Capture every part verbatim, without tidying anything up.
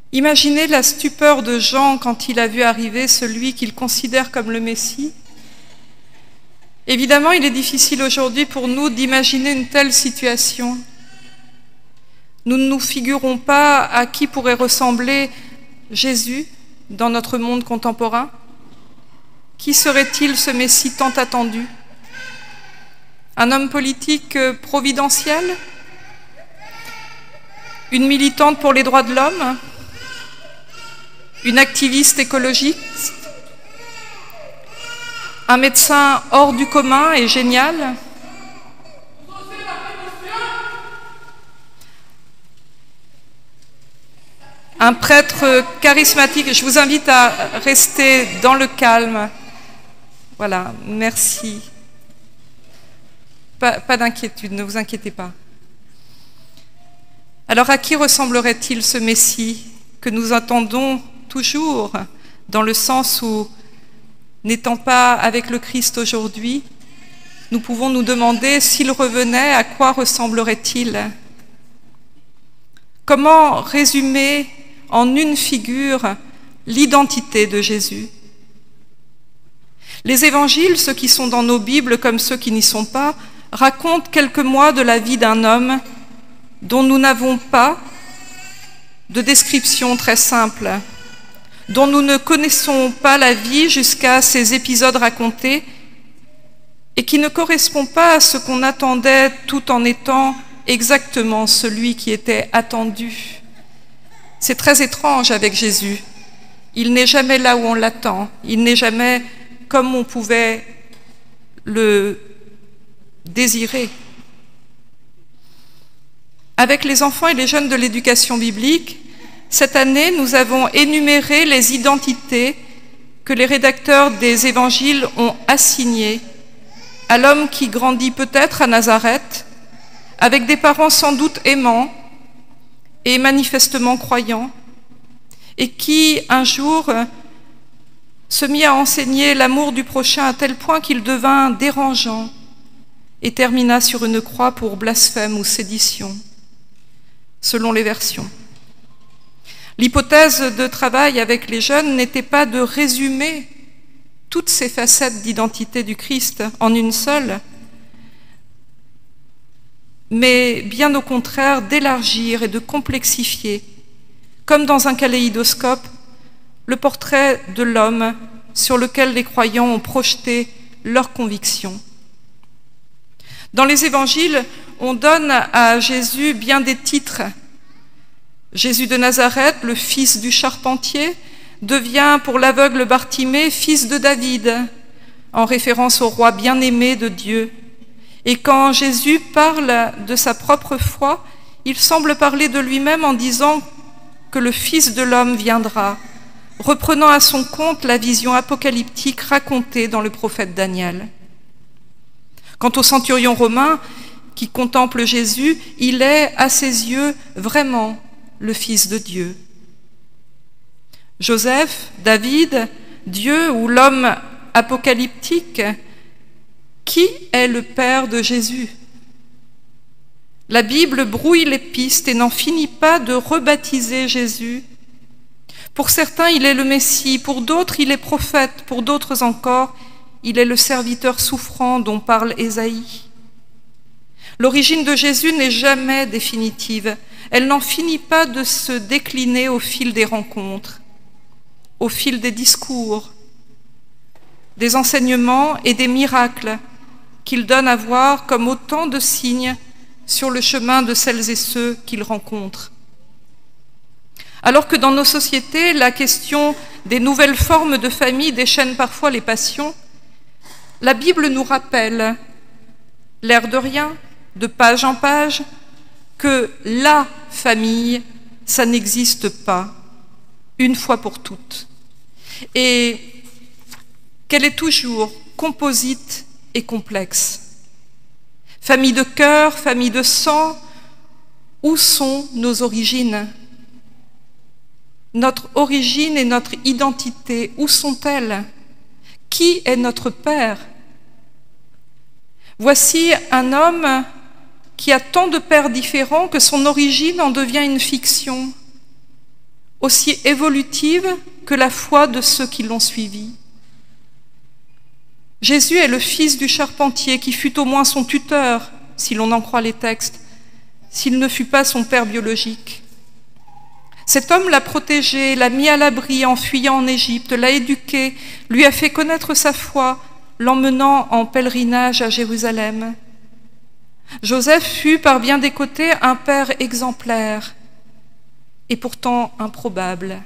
Imaginez la stupeur de Jean quand il a vu arriver celui qu'il considère comme le Messie. Évidemment, il est difficile aujourd'hui pour nous d'imaginer une telle situation. Nous ne nous figurons pas à qui pourrait ressembler Jésus dans notre monde contemporain. Qui serait-il ce Messie tant attendu? Un homme politique providentiel? Une militante pour les droits de l'homme? Une activiste écologiste? Un médecin hors du commun et génial? Un prêtre charismatique? Je vous invite à rester dans le calme. Voilà, merci. Pas, pas d'inquiétude, ne vous inquiétez pas. Alors à qui ressemblerait-il ce Messie que nous attendons toujours, dans le sens où, n'étant pas avec le Christ aujourd'hui, nous pouvons nous demander s'il revenait, à quoi ressemblerait-il? Comment résumer en une figure l'identité de Jésus? Les évangiles, ceux qui sont dans nos Bibles comme ceux qui n'y sont pas, racontent quelques mois de la vie d'un homme dont nous n'avons pas de description très simple, dont nous ne connaissons pas la vie jusqu'à ces épisodes racontés et qui ne correspond pas à ce qu'on attendait tout en étant exactement celui qui était attendu. C'est très étrange avec Jésus. Il n'est jamais là où on l'attend. Il n'est jamais comme on pouvait le désirer. Avec les enfants et les jeunes de l'éducation biblique, cette année, nous avons énuméré les identités que les rédacteurs des évangiles ont assignées à l'homme qui grandit peut-être à Nazareth, avec des parents sans doute aimants et manifestement croyants, et qui, un jour, se mit à enseigner l'amour du prochain à tel point qu'il devint dérangeant et termina sur une croix pour blasphème ou sédition, selon les versions. L'hypothèse de travail avec les jeunes n'était pas de résumer toutes ces facettes d'identité du Christ en une seule, mais bien au contraire d'élargir et de complexifier, comme dans un kaléidoscope, le portrait de l'homme sur lequel les croyants ont projeté leurs convictions. Dans les évangiles, on donne à Jésus bien des titres. Jésus de Nazareth, le fils du charpentier, devient pour l'aveugle Bartimée fils de David, en référence au roi bien-aimé de Dieu. Et quand Jésus parle de sa propre foi, il semble parler de lui-même en disant que le Fils de l'homme viendra, reprenant à son compte la vision apocalyptique racontée dans le prophète Daniel. Quant au centurion romain qui contemple Jésus, il est, à ses yeux, vraiment le Fils de Dieu. Joseph, David, Dieu ou l'homme apocalyptique, qui est le Père de Jésus? La Bible brouille les pistes et n'en finit pas de rebaptiser Jésus. Pour certains, il est le Messie, pour d'autres, il est prophète, pour d'autres encore, il est le serviteur souffrant dont parle Ésaïe. L'origine de Jésus n'est jamais définitive. Elle n'en finit pas de se décliner au fil des rencontres, au fil des discours, des enseignements et des miracles qu'il donne à voir comme autant de signes sur le chemin de celles et ceux qu'il rencontre. Alors que dans nos sociétés, la question des nouvelles formes de famille déchaîne parfois les passions, la Bible nous rappelle, l'air de rien, de page en page, que la famille, ça n'existe pas, une fois pour toutes, et qu'elle est toujours composite et complexe. Famille de cœur, famille de sang, où sont nos origines? Notre origine et notre identité, où sont-elles? Qui est notre père? Voici un homme qui a tant de pères différents que son origine en devient une fiction. aussi évolutive que la foi de ceux qui l'ont suivi. Jésus est le fils du charpentier qui fut au moins son tuteur, si l'on en croit les textes, s'il ne fut pas son père biologique. Cet homme l'a protégé, l'a mis à l'abri en fuyant en Égypte, l'a éduqué, lui a fait connaître sa foi, l'emmenant en pèlerinage à Jérusalem. Joseph fut par bien des côtés un père exemplaire et pourtant improbable.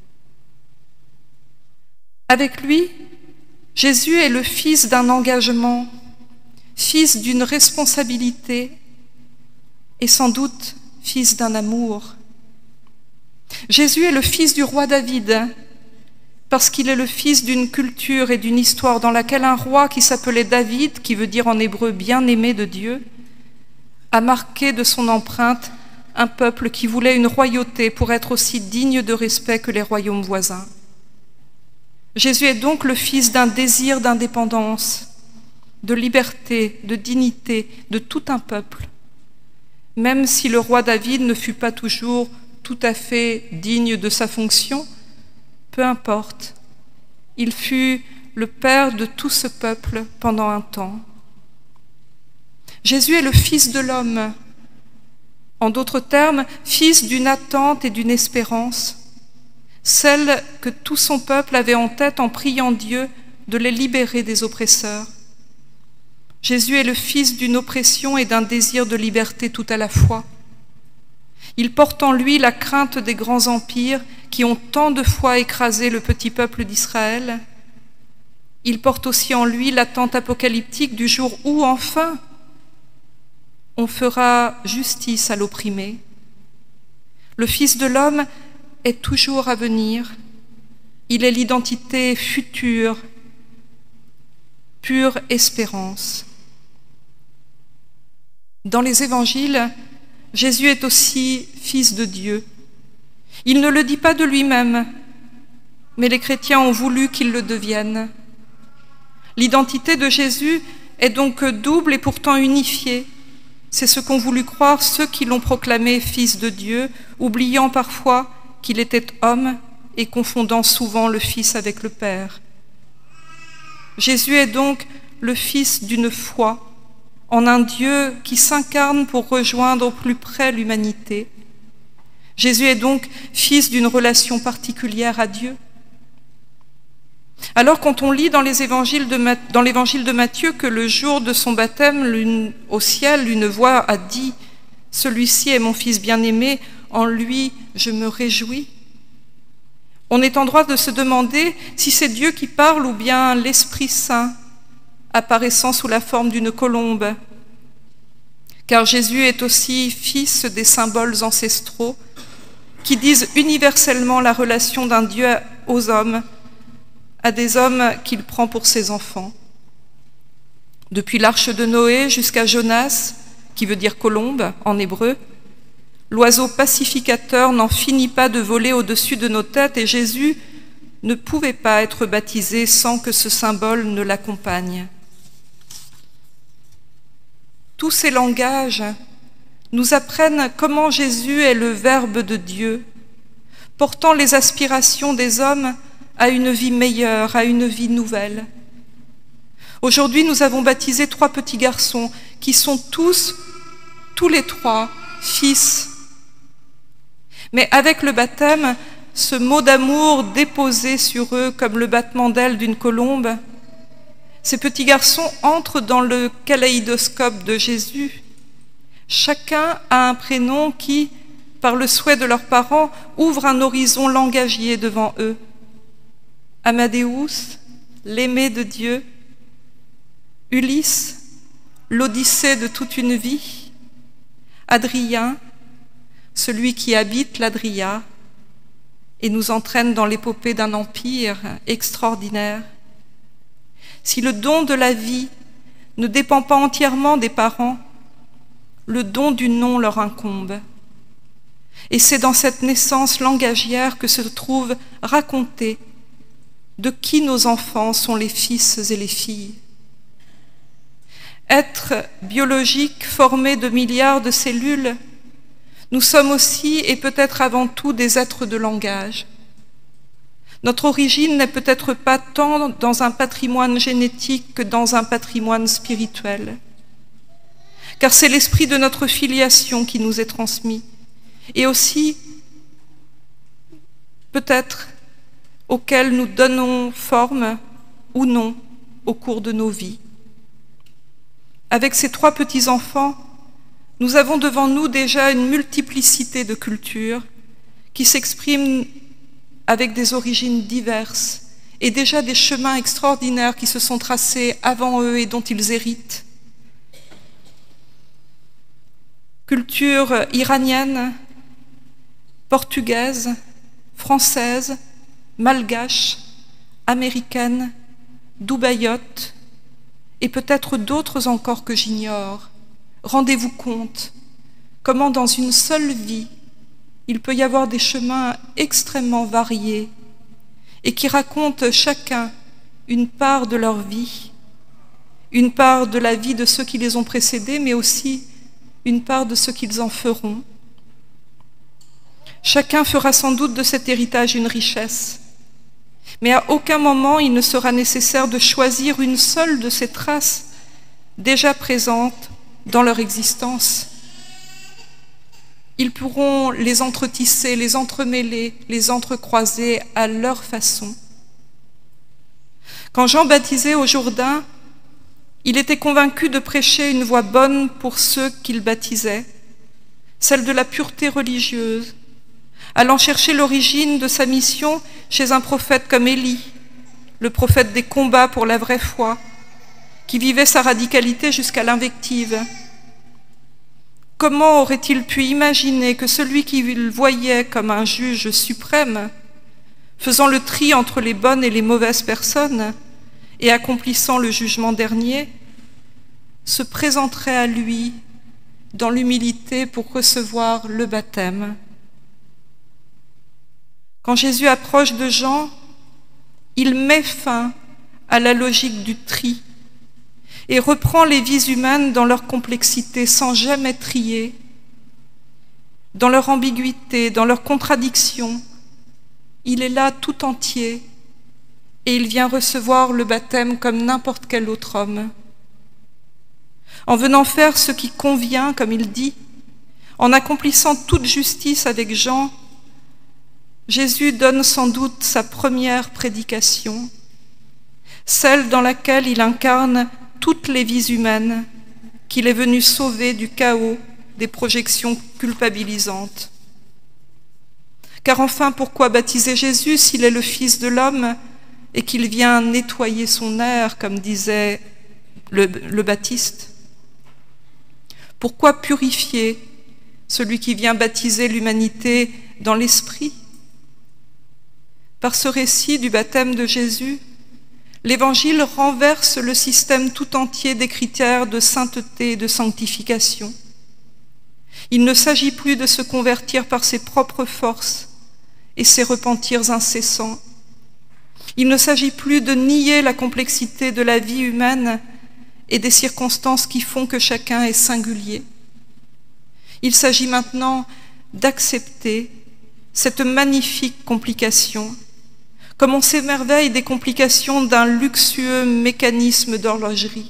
Avec lui, Jésus est le fils d'un engagement, fils d'une responsabilité et sans doute fils d'un amour. Jésus est le fils du roi David parce qu'il est le fils d'une culture et d'une histoire dans laquelle un roi qui s'appelait David, qui veut dire en hébreu bien-aimé de Dieu, a marqué de son empreinte un peuple qui voulait une royauté pour être aussi digne de respect que les royaumes voisins. Jésus est donc le fils d'un désir d'indépendance, de liberté, de dignité de tout un peuple, même si le roi David ne fut pas toujours tout à fait digne de sa fonction, peu importe, il fut le père de tout ce peuple pendant un temps. Jésus est le Fils de l'homme, en d'autres termes, fils d'une attente et d'une espérance, celle que tout son peuple avait en tête en priant Dieu de les libérer des oppresseurs. Jésus est le fils d'une oppression et d'un désir de liberté tout à la fois. Il porte en lui la crainte des grands empires qui ont tant de fois écrasé le petit peuple d'Israël. Il porte aussi en lui l'attente apocalyptique du jour où, enfin, on fera justice à l'opprimé. Le Fils de l'homme est toujours à venir. Il est l'identité future, pure espérance. Dans les évangiles, Jésus est aussi Fils de Dieu. Il ne le dit pas de lui-même, mais les chrétiens ont voulu qu'il le devienne. L'identité de Jésus est donc double et pourtant unifiée. C'est ce qu'ont voulu croire ceux qui l'ont proclamé Fils de Dieu, oubliant parfois qu'il était homme et confondant souvent le Fils avec le Père. Jésus est donc le Fils d'une foi en un Dieu qui s'incarne pour rejoindre au plus près l'humanité. Jésus est donc fils d'une relation particulière à Dieu. Alors quand on lit dans les évangiles de Ma... dans l'évangile de Matthieu que le jour de son baptême, au ciel, une voix a dit « Celui-ci est mon fils bien-aimé, en lui je me réjouis », on est en droit de se demander si c'est Dieu qui parle ou bien l'Esprit Saint apparaissant sous la forme d'une colombe. Car Jésus est aussi fils des symboles ancestraux qui disent universellement la relation d'un Dieu aux hommes, à des hommes qu'il prend pour ses enfants. Depuis l'arche de Noé jusqu'à Jonas, qui veut dire colombe en hébreu, l'oiseau pacificateur n'en finit pas de voler au-dessus de nos têtes et Jésus ne pouvait pas être baptisé sans que ce symbole ne l'accompagne. Tous ces langages nous apprennent comment Jésus est le Verbe de Dieu, portant les aspirations des hommes à une vie meilleure, à une vie nouvelle. Aujourd'hui, nous avons baptisé trois petits garçons qui sont tous, tous les trois, fils. Mais avec le baptême, ce mot d'amour déposé sur eux comme le battement d'ailes d'une colombe, ces petits garçons entrent dans le kaléidoscope de Jésus. Chacun a un prénom qui, par le souhait de leurs parents, ouvre un horizon langagier devant eux. Amadeus, l'aimé de Dieu, Ulysse, l'odyssée de toute une vie, Adrien, celui qui habite l'Adria et nous entraîne dans l'épopée d'un empire extraordinaire. Si le don de la vie ne dépend pas entièrement des parents, le don du nom leur incombe. Et c'est dans cette naissance langagière que se trouve raconté de qui nos enfants sont les fils et les filles. Être biologique formé de milliards de cellules Nous sommes aussi et peut-être avant tout des êtres de langage. Notre origine n'est peut-être pas tant dans un patrimoine génétique que dans un patrimoine spirituel. Car c'est l'esprit de notre filiation qui nous est transmis, et aussi, peut-être, auquel nous donnons forme ou non au cours de nos vies. Avec ces trois petits-enfants, nous avons devant nous déjà une multiplicité de cultures qui s'expriment avec des origines diverses et déjà des chemins extraordinaires qui se sont tracés avant eux et dont ils héritent. Culture iranienne, portugaise, française, malgache, américaine, dubaïote, et peut-être d'autres encore que j'ignore. Rendez-vous compte comment dans une seule vie, il peut y avoir des chemins extrêmement variés et qui racontent chacun une part de leur vie, une part de la vie de ceux qui les ont précédés, mais aussi une part de ce qu'ils en feront. Chacun fera sans doute de cet héritage une richesse, mais à aucun moment il ne sera nécessaire de choisir une seule de ces traces déjà présentes dans leur existence. Ils pourront les entretisser, les entremêler, les entrecroiser à leur façon. Quand Jean baptisait au Jourdain, il était convaincu de prêcher une voie bonne pour ceux qu'il baptisait, celle de la pureté religieuse, allant chercher l'origine de sa mission chez un prophète comme Élie, le prophète des combats pour la vraie foi, qui vivait sa radicalité jusqu'à l'invective. Comment aurait-il pu imaginer que celui qu'il voyait comme un juge suprême, faisant le tri entre les bonnes et les mauvaises personnes et accomplissant le jugement dernier, se présenterait à lui dans l'humilité pour recevoir le baptême? Quand Jésus approche de Jean, il met fin à la logique du tri et reprend les vies humaines dans leur complexité sans jamais trier, dans leur ambiguïté, dans leur contradiction. Il est là tout entier et il vient recevoir le baptême comme n'importe quel autre homme. En venant faire ce qui convient, comme il dit, en accomplissant toute justice avec Jean, Jésus donne sans doute sa première prédication, celle dans laquelle il incarne toutes les vies humaines qu'il est venu sauver du chaos des projections culpabilisantes. Car enfin, pourquoi baptiser Jésus s'il est le Fils de l'homme et qu'il vient nettoyer son air, comme disait le, le Baptiste? Pourquoi purifier celui qui vient baptiser l'humanité dans l'esprit? Par ce récit du baptême de Jésus, l'Évangile renverse le système tout entier des critères de sainteté et de sanctification. Il ne s'agit plus de se convertir par ses propres forces et ses repentirs incessants. Il ne s'agit plus de nier la complexité de la vie humaine et des circonstances qui font que chacun est singulier. Il s'agit maintenant d'accepter cette magnifique complication, comme on s'émerveille des complications d'un luxueux mécanisme d'horlogerie.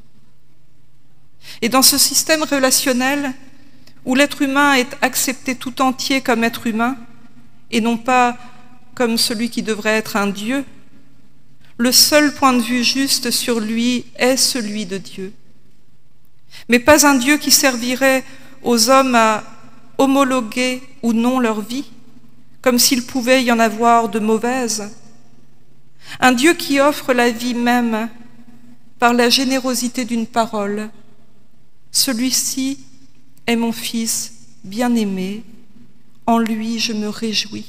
Et dans ce système relationnel, où l'être humain est accepté tout entier comme être humain, et non pas comme celui qui devrait être un Dieu, le seul point de vue juste sur lui est celui de Dieu. Mais pas un Dieu qui servirait aux hommes à homologuer ou non leur vie, comme s'il pouvait y en avoir de mauvaises. Un Dieu qui offre la vie même par la générosité d'une parole. Celui-ci est mon Fils bien-aimé, en lui je me réjouis.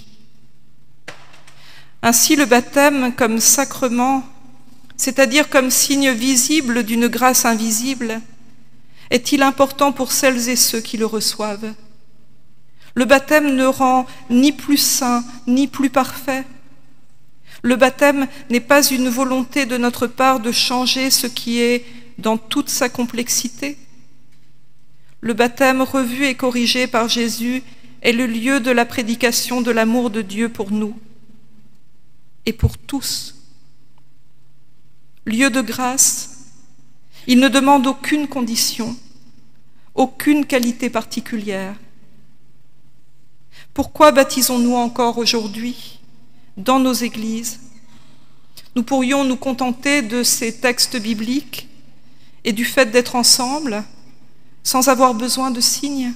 Ainsi le baptême comme sacrement, c'est-à-dire comme signe visible d'une grâce invisible, est-il important pour celles et ceux qui le reçoivent? Le baptême ne rend ni plus saint, ni plus parfait. Le baptême n'est pas une volonté de notre part de changer ce qui est dans toute sa complexité. le baptême revu et corrigé par Jésus est le lieu de la prédication de l'amour de Dieu pour nous et pour tous. Lieu de grâce, il ne demande aucune condition, aucune qualité particulière. Pourquoi baptisons-nous encore aujourd'hui dans nos églises? Nous pourrions nous contenter de ces textes bibliques et du fait d'être ensemble sans avoir besoin de signes.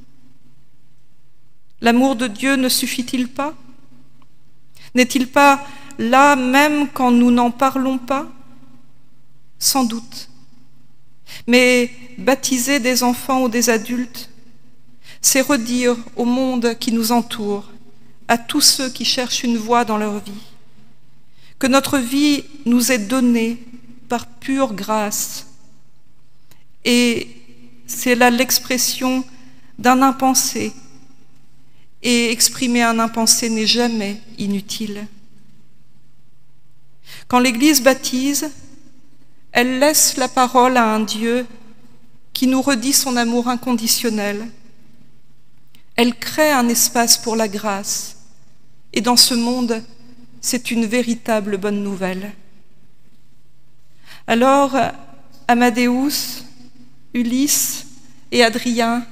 L'amour de Dieu ne suffit-il pas? N'est-il pas là même quand nous n'en parlons pas? Sans doute. Mais baptiser des enfants ou des adultes, c'est redire au monde qui nous entoure, à tous ceux qui cherchent une voie dans leur vie, que notre vie nous est donnée par pure grâce. Et c'est là l'expression d'un impensé. Et exprimer un impensé n'est jamais inutile. Quand l'Église baptise, elle laisse la parole à un Dieu qui nous redit son amour inconditionnel. Elle crée un espace pour la grâce. Et dans ce monde, c'est une véritable bonne nouvelle. Alors, Amadeus, Ulysse et Adrien,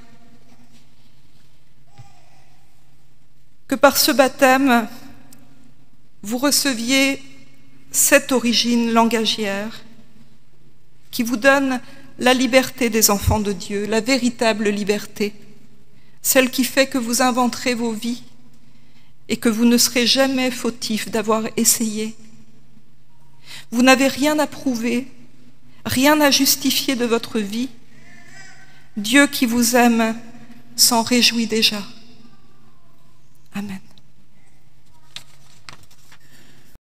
que par ce baptême, vous receviez cette origine langagière qui vous donne la liberté des enfants de Dieu, la véritable liberté, celle qui fait que vous inventerez vos vies et que vous ne serez jamais fautif d'avoir essayé. Vous n'avez rien à prouver, rien à justifier de votre vie. Dieu qui vous aime s'en réjouit déjà. Amen.